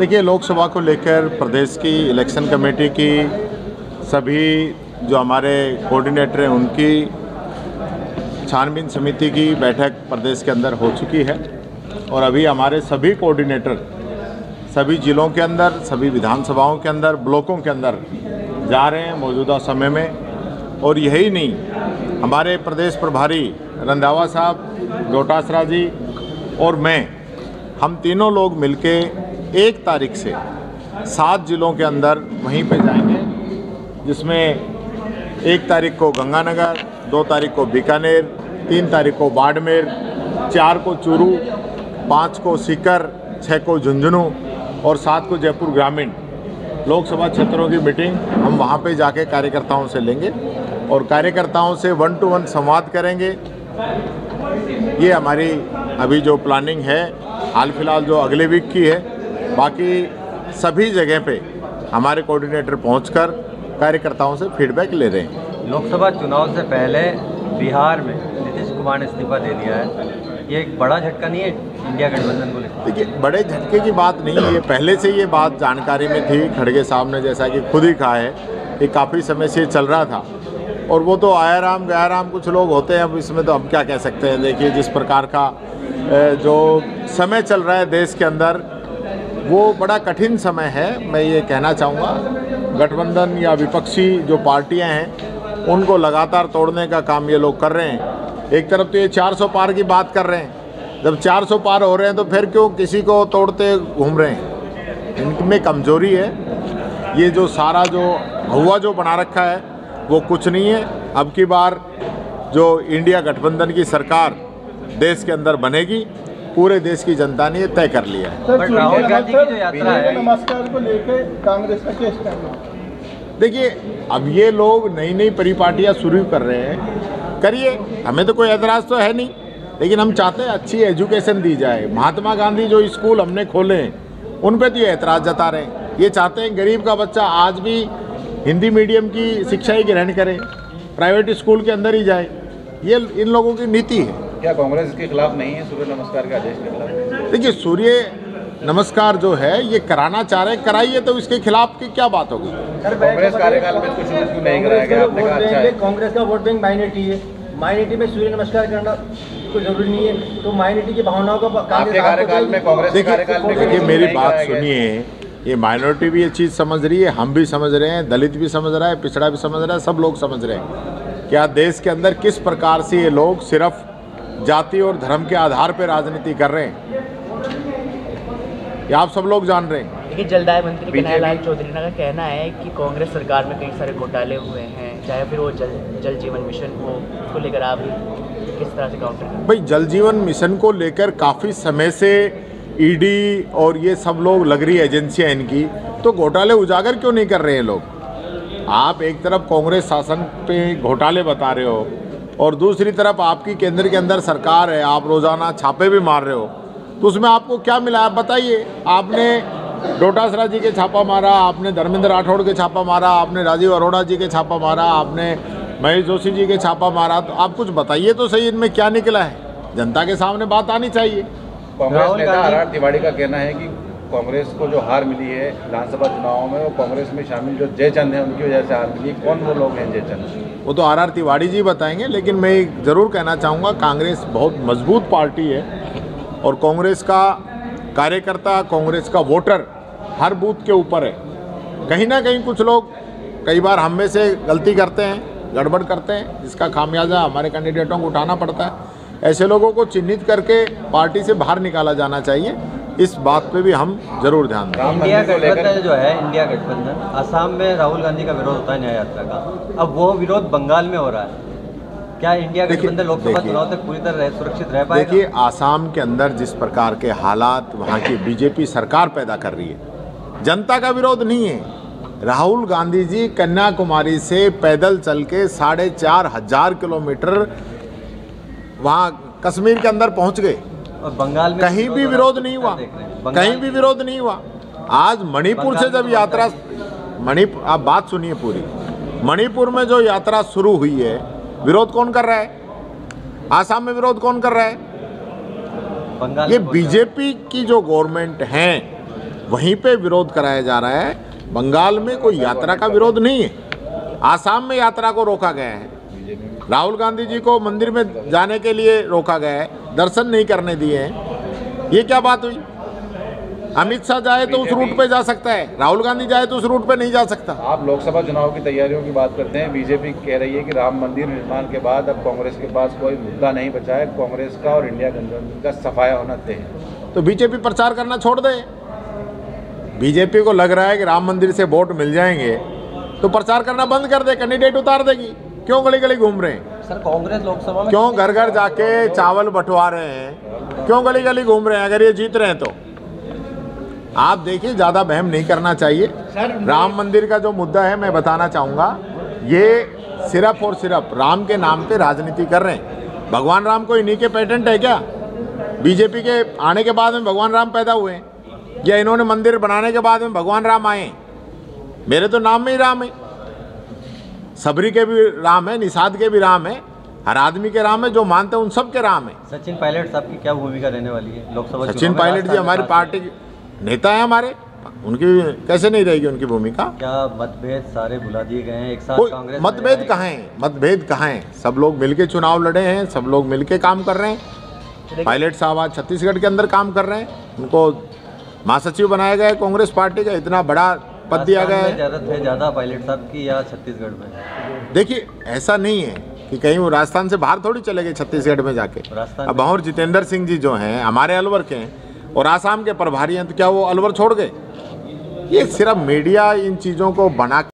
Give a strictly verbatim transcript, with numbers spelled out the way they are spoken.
देखिए, लोकसभा को लेकर प्रदेश की इलेक्शन कमेटी की सभी जो हमारे कोऑर्डिनेटर हैं उनकी छानबीन समिति की बैठक प्रदेश के अंदर हो चुकी है और अभी हमारे सभी कोऑर्डिनेटर सभी जिलों के अंदर, सभी विधानसभाओं के अंदर, ब्लॉकों के अंदर जा रहे हैं मौजूदा समय में। और यही नहीं, हमारे प्रदेश प्रभारी रंधावा साहब, डोटासरा जी और मैं, हम तीनों लोग मिलके एक तारीख से सात जिलों के अंदर वहीं पे जाएंगे, जिसमें एक तारीख को गंगानगर, दो तारीख को बीकानेर, तीन तारीख को बाड़मेर, चार को चूरू, पाँच को सीकर, छः को झुंझुनू और सात को जयपुर ग्रामीण लोकसभा क्षेत्रों की मीटिंग हम वहाँ पे जाके कार्यकर्ताओं से लेंगे और कार्यकर्ताओं से वन टू वन संवाद करेंगे। ये हमारी अभी जो प्लानिंग है हाल फिलहाल जो अगले वीक की है। बाकी सभी जगह पे हमारे कोऑर्डिनेटर पहुंचकर कार्यकर्ताओं से फीडबैक ले रहे हैं। लोकसभा चुनाव से पहले बिहार में नीतीश कुमार ने इस्तीफा दे दिया है, ये एक बड़ा झटका नहीं है इंडिया गठबंधन को लेकर? देखिए, बड़े झटके की बात नहीं है, ये पहले से ये बात जानकारी में थी। खड़गे साहब ने जैसा कि खुद ही कहा है कि काफ़ी समय से चल रहा था और वो तो आया राम गया राम कुछ लोग होते हैं, अब इसमें तो हम क्या कह सकते हैं। देखिए, जिस प्रकार का जो समय चल रहा है देश के अंदर, वो बड़ा कठिन समय है। मैं ये कहना चाहूँगा, गठबंधन या विपक्षी जो पार्टियां हैं उनको लगातार तोड़ने का काम ये लोग कर रहे हैं। एक तरफ तो ये चार सौ पार की बात कर रहे हैं, जब चार सौ पार हो रहे हैं तो फिर क्यों किसी को तोड़ते घूम रहे हैं? इनमें कमजोरी है। ये जो सारा जो हुआ जो बना रखा है वो कुछ नहीं है। अब की बार जो इंडिया गठबंधन की सरकार देश के अंदर बनेगी, पूरे देश की जनता ने ये तय कर लिया है। बट राहुल गांधी की जो यात्रा है, नमस्कार को लेकर कांग्रेस का क्या स्टैंड है? देखिए, अब ये लोग नई नई परिपाटियाँ शुरू कर रहे हैं, करिए, हमें तो कोई एतराज़ तो है नहीं, लेकिन हम चाहते हैं अच्छी एजुकेशन दी जाए। महात्मा गांधी जो स्कूल हमने खोले हैं उन पर तो ये एतराज़ जता रहे हैं। ये चाहते हैं गरीब का बच्चा आज भी हिंदी मीडियम की शिक्षा ही ग्रहण करे, प्राइवेट स्कूल के अंदर ही जाए। ये इन लोगों की नीति है। क्या कांग्रेस इसके खिलाफ नहीं है, सूर्य नमस्कार के आदेश के खिलाफ? देखिए, सूर्य नमस्कार जो है ये कराना चाह रहे हैं, कराइए, तो इसके खिलाफ की क्या बात होगी? कांग्रेस कार्यकाल में कुछ क्यों नहीं कराया गया? आपने कहा अच्छा है। कांग्रेस का वोट बैंक माइनॉरिटी है, माइनॉरिटी में सूर्य नमस्कार करना कोई जरूरी नहीं है, तो माइनॉरिटी की भावनाओं का आपके कार्यकाल में, कांग्रेस के कार्यकाल में देखिए, मेरी बात सुनिए, ये माइनॉरिटी भी ये चीज़ समझ रही है, हम भी समझ रहे हैं, दलित भी समझ रहा है, पिछड़ा भी समझ रहा है, सब लोग समझ रहे हैं क्या देश के अंदर किस प्रकार से ये लोग सिर्फ जाति और धर्म के आधार पर राजनीति कर रहे हैं, ये आप सब लोग जान रहे हैं। देखिए, जलदाय मंत्री कन्हैयालाल चौधरी का कहना है कि कांग्रेस सरकार में कई सारे घोटाले हुए हैं, चाहे फिर वो जल जल जीवन मिशन हो, उसको लेकर आप किस तरह से काउंटर करें? भाई, जल जीवन मिशन को लेकर काफ़ी समय से ईडी और ये सब लोग लग रही एजेंसियां इनकी, तो घोटाले उजागर क्यों नहीं कर रहे हैं लोग? आप एक तरफ कांग्रेस शासन पे घोटाले बता रहे हो और दूसरी तरफ आपकी केंद्र के अंदर सरकार है, आप रोज़ाना छापे भी मार रहे हो, तो उसमें आपको क्या मिला आप बताइए। आपने डोटासरा जी के छापा मारा, आपने धर्मेंद्र राठौड़ के छापा मारा, आपने राजीव अरोड़ा जी के छापा मारा, आपने महेश जोशी जी के छापा मारा, तो आप कुछ बताइए तो सही, इनमें क्या निकला है? जनता के सामने बात आनी चाहिए। कांग्रेस नेता आर आर तिवारी का कहना है कि कांग्रेस को जो हार मिली है विधानसभा चुनाव में, वो कांग्रेस में शामिल जो जयचंद हैं उनकी वजह से हार मिली। कौन वो लोग हैं जयचंद? वो तो आर आर तिवारी जी बताएंगे, लेकिन मैं ज़रूर कहना चाहूँगा कांग्रेस बहुत मजबूत पार्टी है और कांग्रेस का कार्यकर्ता, कांग्रेस का वोटर हर बूथ के ऊपर है। कहीं ना कहीं कुछ लोग कई बार हम में से गलती करते हैं, गड़बड़ करते हैं, जिसका खामियाजा हमारे कैंडिडेटों को उठाना पड़ता है। ऐसे लोगों को चिन्हित करके पार्टी से बाहर निकाला जाना चाहिए, इस बात पे भी हम जरूर ध्यान दें। इंडिया गठबंधन जो है, इंडिया गठबंधन, असम में राहुल गांधी का विरोध होता है न्याय यात्रा का, अब वो विरोध बंगाल में हो रहा है। क्या इंडिया गठबंधन लोकसभा चुनाव तक पूरी तरह सुरक्षित रह पाएगा? देखिए, आसाम के अंदर जिस प्रकार के हालात वहाँ की बीजेपी सरकार पैदा कर रही है, जनता का विरोध नहीं है। राहुल गांधी जी कन्याकुमारी से पैदल चल के साढ़े चार हजार किलोमीटर वहाँ कश्मीर के अंदर पहुँच गए और बंगाल में कहीं भी विरोध नहीं हुआ, कहीं भी विरोध नहीं हुआ। आज मणिपुर से जब यात्रा, मणिपुर, आप बात सुनिए पूरी, मणिपुर में जो यात्रा शुरू हुई है, विरोध कौन कर रहा है? आसाम में विरोध कौन कर रहा है? ये बीजेपी की जो गवर्नमेंट है वहीं पे विरोध कराया जा रहा है। बंगाल में कोई यात्रा का विरोध नहीं है, आसाम में यात्रा को रोका गया है। राहुल गांधी जी को मंदिर में जाने के लिए रोका गया है, दर्शन नहीं करने दिए हैं। ये क्या बात हुई? अमित शाह जाए तो उस रूट पे जा सकता है, राहुल गांधी जाए तो उस रूट पे नहीं जा सकता। आप लोकसभा चुनाव की तैयारियों की बात करते हैं, बीजेपी कह रही है कि राम मंदिर निर्माण के बाद अब कांग्रेस के पास कोई मुद्दा नहीं बचा है, कांग्रेस का और इंडिया गठबंधन का सफाया होना तय है। तो बीजेपी प्रचार करना छोड़ दे। बीजेपी को लग रहा है कि राम मंदिर से वोट मिल जाएंगे तो प्रचार करना बंद कर दे, कैंडिडेट उतार देगी। क्यों गली गली घूम रहे हैं? सर कांग्रेस लोकसभा में क्यों घर घर जाके चावल बंटवा रहे हैं? क्यों गली गली घूम रहे हैं? अगर ये जीत रहे हैं तो आप देखिए, ज़्यादा बहम नहीं करना चाहिए। राम मंदिर का जो मुद्दा है, मैं बताना चाहूँगा, ये सिर्फ और सिर्फ राम के नाम पे राजनीति कर रहे हैं। भगवान राम कोई इन्हीं के पेटेंट है क्या? बीजेपी के आने के बाद में भगवान राम पैदा हुए हैं या इन्होंने मंदिर बनाने के बाद में भगवान राम आए? मेरे तो नाम में ही राम है। सबरी के भी राम है, निषाद के भी राम है, हर आदमी के राम है, जो मानते हैं उन सब के राम है। सचिन पायलट साहब की क्या भूमिका रहने वाली है लोकसभा? सचिन पायलट जी हमारी पार्टी के नेता है, हमारे, उनकी कैसे नहीं रहेगी उनकी भूमिका? क्या मतभेद सारे भुला दिए गए हैं एक साथ? कोई कांग्रेस मतभेद कहाँ हैं? मतभेद कहाँ हैं? सब लोग मिलके चुनाव लड़े हैं, सब लोग मिलके काम कर रहे हैं। पायलट साहब आज छत्तीसगढ़ के अंदर काम कर रहे हैं, उनको महासचिव बनाया गया है कांग्रेस पार्टी का, इतना बड़ा पद दिया गया है। जरूरत है ज़्यादा पायलट साहब की या छत्तीसगढ़ में? देखिए, ऐसा नहीं है कि कहीं वो राजस्थान से बाहर थोड़ी चले गए छत्तीसगढ़ में जाके। अब भंवर जितेंद्र सिंह जी जो हैं हमारे अलवर के हैं और आसाम के प्रभारी हैं, तो क्या वो अलवर छोड़ गए? ये सिर्फ मीडिया इन चीज़ों को बना